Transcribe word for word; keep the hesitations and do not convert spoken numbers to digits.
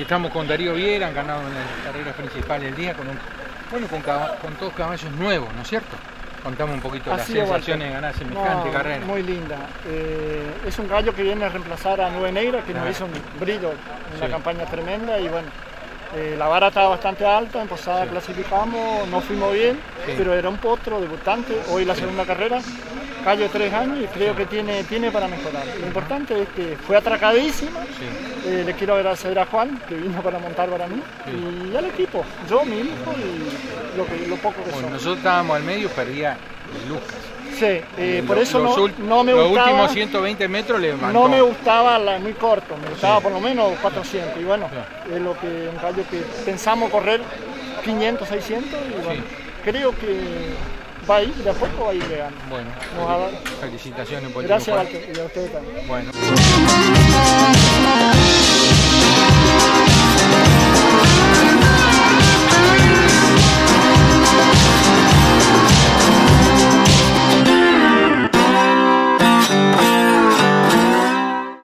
Estamos con Darío Viera, han ganado en las carreras principales del día con, un, bueno, con, con todos caballos nuevos, ¿no es cierto? Contame un poquito las sensaciones de ganar semejante no, carrera. Muy linda. Eh, es un gallo que viene a reemplazar a Nube Negra, que nos hizo un brillo, una sí. campaña tremenda y bueno, eh, la vara estaba bastante alta, en posada sí. clasificamos, no fuimos bien, sí. pero era un potro debutante, hoy la segunda sí. carrera, gallo de tres años y creo sí. que tiene, tiene para mejorar. Lo importante es que fue atracadísima, sí. eh, le quiero agradecer a Juan, que vino para montar para mí, sí. y al equipo, yo, mi hijo y lo, que, lo poco que bueno, somos. Nosotros estábamos al medio, perdía Lucas. Sí, eh, por lo, eso no, no me los gustaba. Los últimos ciento veinte metros le mandó. No me gustaba la, muy corto, me gustaba sí. por lo menos cuatrocientos. Y bueno, sí. es lo que un gallo que pensamos correr quinientos, seiscientos. Y bueno, sí. creo que va a ir, de a poco va a ir llegando. Bueno, Nos felicitaciones por el Gracias, Walter, y a ustedes también. Bueno.